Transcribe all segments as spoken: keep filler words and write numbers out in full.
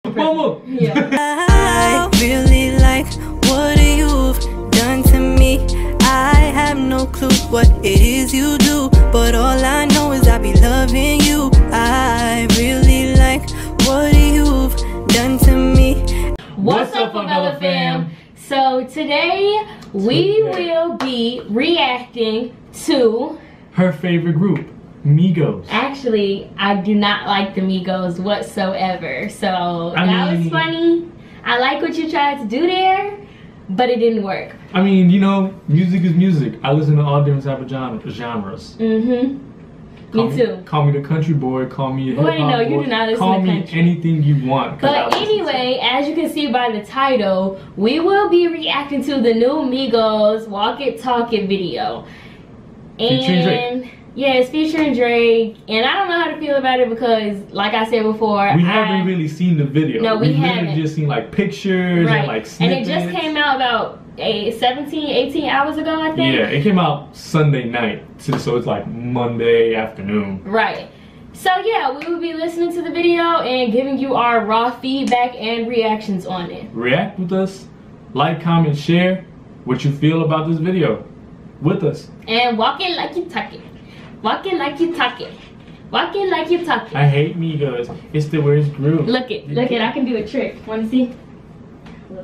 Mama. Yeah. I really like what you've done to me. I have no clue what it is you do, but all I know is I be loving you. I really like what you've done to me. What's, What's up, Favela fam? So today we will be reacting to her favorite group, Migos. Actually, I do not like the Migos whatsoever. So I that mean, was funny. I like what you tried to do there, but it didn't work. I mean, you know, music is music. I listen to all different type of genres. Mm-hmm. Call me, me too. Call me the country boy. Call me a hip hop Boy, no, you boy. do not listen Call to me country. anything you want. But anyway, as you can see by the title, we will be reacting to the new Migos Walk It Talk It video. Featuring And Drake. yeah, it's featuring Drake. And I don't know how to feel about it because, like I said before, we I, haven't really seen the video. No, we, we haven't. literally just seen like pictures right. and like And snippets. it just came out about a seventeen, eighteen hours ago, I think. Yeah, it came out Sunday night, so it's like Monday afternoon. Right. So yeah, we will be listening to the video and giving you our raw feedback and reactions on it. React with us, like, comment, share what you feel about this video with us. And walk it like you talk it. Walk it like you talk it. Walk it like you talk it. I hate Migos. It's the worst group. Look it, look it. I can do a trick. Want to see? Look.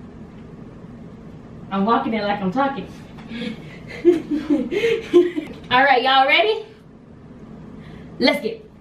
I'm walking it like I'm talking. All right, y'all ready? Let's get it.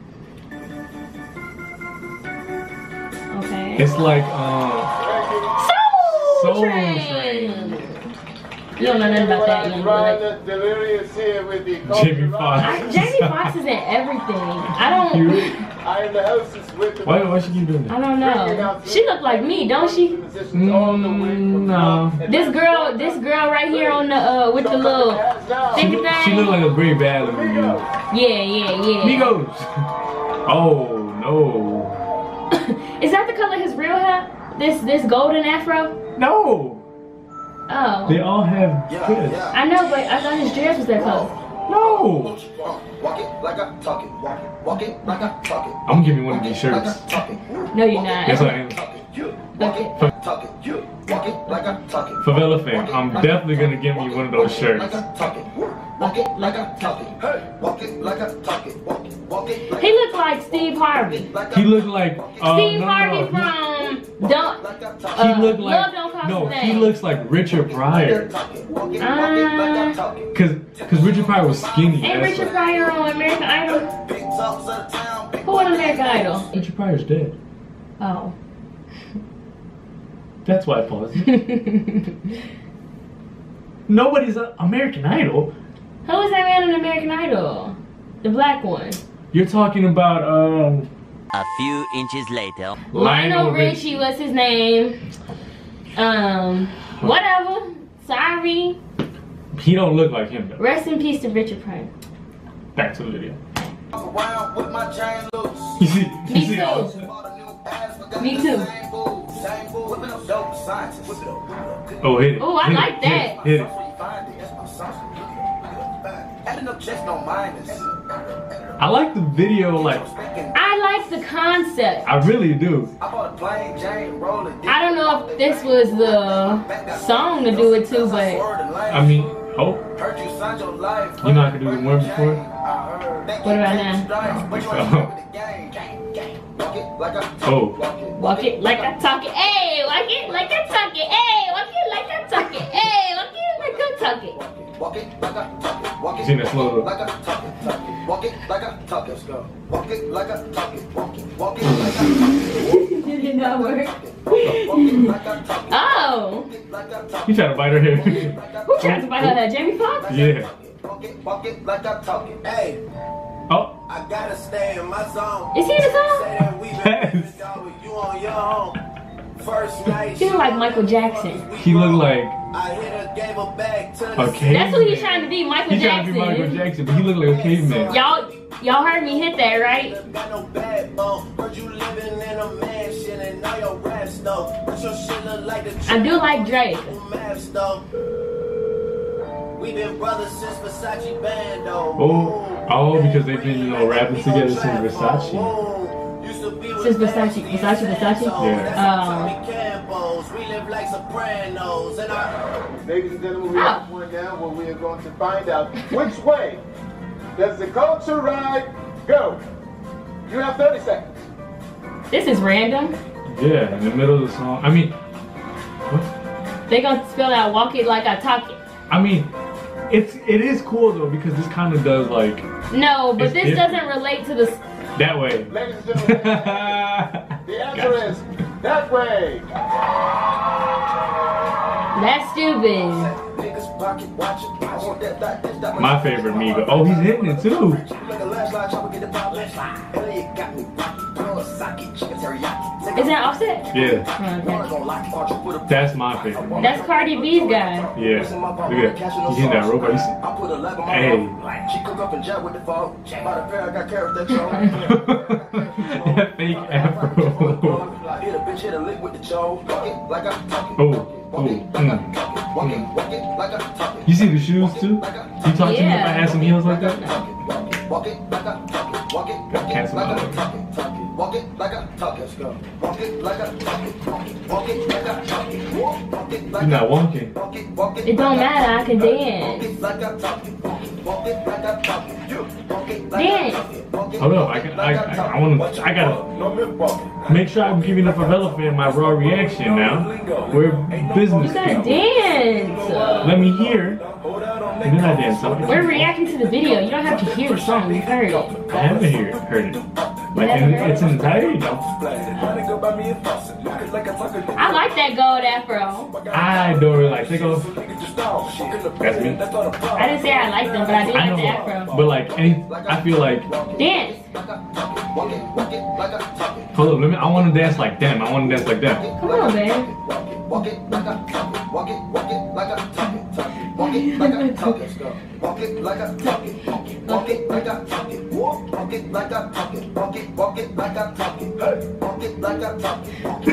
Okay. It's like um Soul, Soul Train. Train. You don't know nothing about that, young blood. Jamie Foxx. Jamie Foxx is in everything. I don't. Why, why she keep doing that? I don't know. She look like me, don't she? Mm, no. This girl, this girl right here on the uh with the little She, thick look- thing. she look like a Brie Ballard movie. Yeah, yeah, yeah. Migos. Oh no. Is that the color of his real hair? This this golden afro? No. Oh. They all have dreads. I know, but I thought his dress was that color. No. Walk it like I talk it. Walk it, walk it like I talk it. I'm gonna give you one of these shirts. No, you're not. Yes, I am. Okay. Talk it, you walk it like I talk it. Favela fan, I'm definitely gonna give you one of those shirts. Walk it like I talk it. Hey, walk it like I talk it. Walk it, walk it like He looked like Steve Harvey. He looked like uh, Steve no, Harvey no, no. from Don't. He Uh, looked like Love Don't Cost no. a He Thing. looks like Richard Pryor. Uh, Cause, cause Richard Pryor was skinny. Ain't That's Richard why. Pryor on American Idol? Who on American Idol? Richard Pryor's dead. Oh. That's why I paused. Nobody's a American Idol. Who was that man on American Idol? The black one. You're talking about um. A few inches later. Lionel Richie was his name. Um, whatever. Sorry. He don't look like him though. Rest in peace to Richard Pryor. Back to the video. around with my chain loose. You see? You Me see too. how- Me too. Oh, hit it. Oh, I hit like it, that. Hit it. Hit it. I like the video, like, I like the concept. I really do. I don't know if this was the song to do it to, but I mean, oh, you know I could do the one before? what about now? Oh, Walk it like I talk it. Hey, walk it like I talk it. Hey, walk it like I talk it. Hey, walk it like I talk it. Walk it like I talk it. Walk it See that slow? like I talk it. Talk it. Walk it like I talk it. Let's go. Walk it like I talk it. Walk it. Walk it like I talk it. Did it not work? Oh. you trying to bite her hair? Who tried to buy her that? Jamie Foxx? Yeah. Walk it, walk it like I talk it. Hey, Oh, I gotta stay in my zone. Is he the Say song? that we been Yes. living, dog, with you on your own. First night. He look like Michael Jackson. he looked like I hit her, gave her back to the a caveman. That's who he's trying to be, Michael He's trying to be Michael Jackson. Jackson, but he looked like a caveman. Y'all, y'all heard me hit that, right? Got no backbone. Heard you living in a mansion and all your raps though. But your shit look like the I do like Drake. maps though. We been brothers since Versace bando. Oh, oh, because they've been, you know, rapping together since Versace. Used to be with is Versace, Versace, Versace. Yeah. Um, Ladies and gentlemen, we Oh. have one now where we are going to find out which way does the culture ride go. You have thirty seconds. this is random. Yeah, in the middle of the song. I mean, what? They gonna spell out "walk it like I talk it." I mean, it's it is cool though because this kind of does like No, but It's this different. doesn't relate to the. that way. Ladies and gentlemen, the answer Gotcha. is that way. That's stupid. My favorite Migo. Oh, he's hitting it too. Is that Offset? Yeah, Okay. that's my favorite. That's Cardi B's guy. Yeah, look at that. He's hitting that robot. He's- Hey. She cook up and jet with the fog. By the pair, I got carrots that show. that fake afro. Hit a bitch, hit a lick with the jaw. Walk it like I'm talking. Oh, Walk oh, it like I'm mm. talking. Walk it, walk it like I'm talking. You see the shoes too? You talk to me if I Yeah. had some heels like that? Walk it like I'm talking. Walk it, Got walk it cancel like my I'm leg. talking. Walk it like I'm talking. Let's go. Walk it like I'm talking. Walk it like I'm talking. Walk it like You're not walking. Walk it, walk it. It don't matter. I can Walk dance. it like I'm talking. Walk it like I'm talking. You walk it like Dance. I'm talking. Walk it Hold up, I like can- I'm I- I- talking. I wanna- I gotta- No myth walking. Make sure I'm giving up a elephant my raw reaction now. We're business You gotta people. dance. Let me hear. And then I dance. Something. We're reacting to the video. You don't have to hear the song. You've heard it. I haven't heard, heard it. Like in, it's in entirety though. I like that gold afro. I don't really like take off. That's me. I didn't say I like them, but I do I like the know, afro. but like any, I feel like. Dance. Hold up, let me. I want to dance like them. I want to dance like them. Come on, man. Walk it like I'm talking. Walk it, walk it like I'm talking. Walk it like I'm talking. Walk it like I'm talking. Walk it like I'm talking. Walk it like I'm talking. Walk it, walk it like I'm talking. Walk it like I'm talking.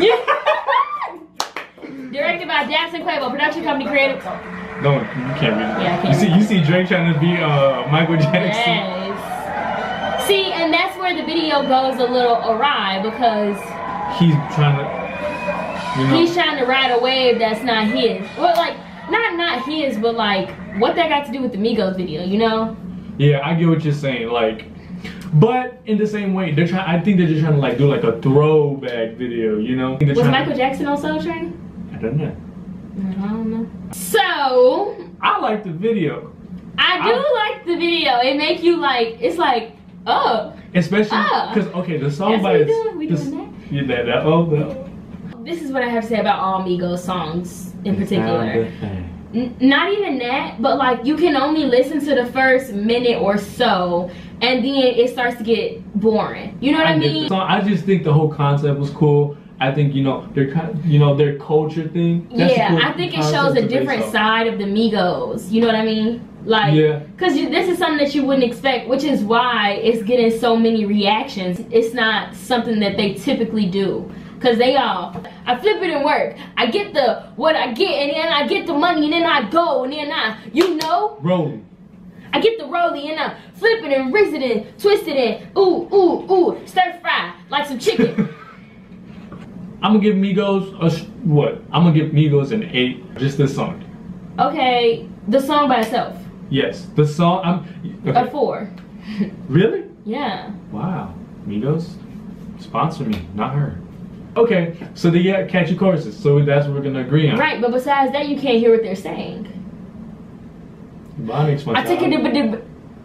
Directed by Jackson Quavo, production company created. No, you can't read it. Yeah, I can't You see, read you see Drake trying to be uh, Michael Jackson. Yes. See, and that's where the video goes a little awry because He's trying to. You know. he's trying to ride a wave that's not his. Well, like, not not his, but like, what that got to do with the Migos video, you know? Yeah, I get what you're saying. Like, but in the same way, they're trying. I think they're just trying to like do like a throwback video. You know? They're Was trying Michael to- Jackson on Soul Train? I don't know. I don't know. So, I like the video, I do I- like the video. It make you like, it's like, oh. especially Ah. because okay, the song That's by what we its- doing? We the- doing that? Yeah, that, that oh, the, This is what I have to say about all Migos songs in particular. Sound effect. N- not even that, but like you can only listen to the first minute or so, and then it starts to get boring. You know what I, get mean? the song. I just think the whole concept was cool. I think you know their kind, you know their culture thing. That's a Yeah, cool I think it concept shows to a base different off. side of the Migos. You know what I mean? Like, Yeah. cause you, this is something that you wouldn't expect, which is why it's getting so many reactions. It's not something that they typically do. Cause they all, I flip it and work. I get the, what I get, and then I get the money, and then I go, and then I, you know? Rolling. I get the rollie and I flip it and rinse it and twist it and ooh, ooh, ooh, stir fry like some chicken. I'm gonna give Migos a sh- what? I'm gonna give Migos an eight. Just this song. Okay, the song by itself, Yes, the song. I'm a okay. four. Really? Yeah. Wow, Migos, sponsor me, not her. Okay, so they got catchy choruses, so that's what we're gonna agree on. Right, but besides that, you can't hear what they're saying. That makes my I take a dip a dip.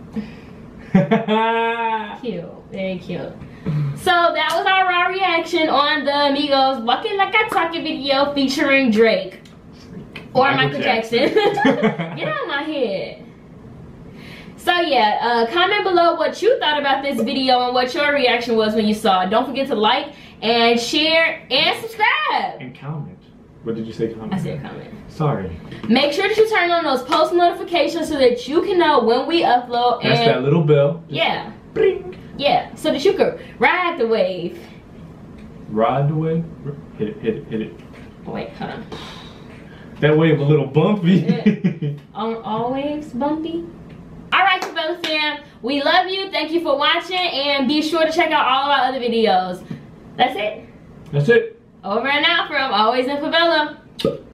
it. Cute, very cute. So that was our raw reaction on the Migos Walking Like I Talk It video featuring Drake or Michael, Michael Jackson. Jackson. Get out of my head. So yeah, uh, comment below what you thought about this video and what your reaction was when you saw it. Don't forget to like and share and subscribe. And comment. What did you say? Comment. I said comment. Sorry. Make sure that you turn on those post notifications so that you can know when we upload. That's and that little bell. yeah, Bring. yeah, so that you can ride the wave. Ride the wave. Hit it. Hit it. Hit it. Oh, wait, hold on. That wave a little bumpy. Yeah. On all waves, bumpy. All right, Cabela fam, we love you. Thank you for watching, and be sure to check out all of our other videos. That's it. That's it. Over and out from Always in Favela.